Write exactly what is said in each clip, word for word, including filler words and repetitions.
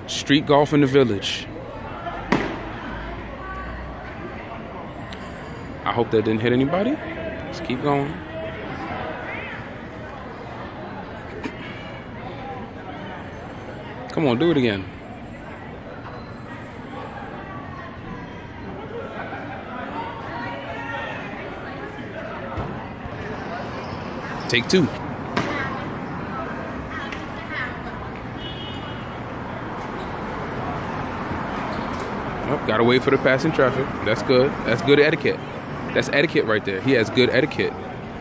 Street golf in the village. I hope that didn't hit anybody. Let's keep going. Come on, do it again. Take two. Oh, gotta wait for the passing traffic. That's good. That's good etiquette. That's etiquette right there. He has good etiquette.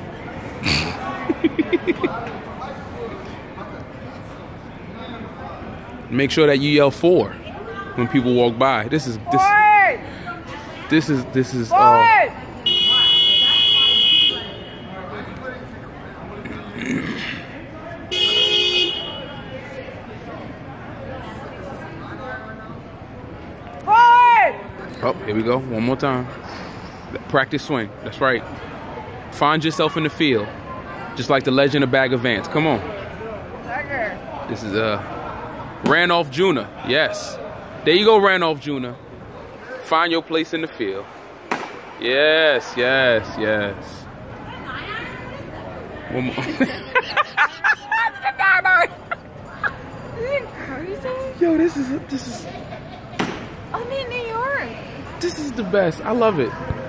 Make sure that you yell four when people walk by. This is this. This is this is. Uh, Oh, here we go. One more time. Practice swing. That's right. Find yourself in the field. Just like the legend of Bagger Vance. Come on. This is uh, Randolph Junior Yes. There you go, Randolph Junior Find your place in the field. Yes, yes, yes. One more. Crazy? Yo, this is, this is. I'm in New York. This is the best. I love it.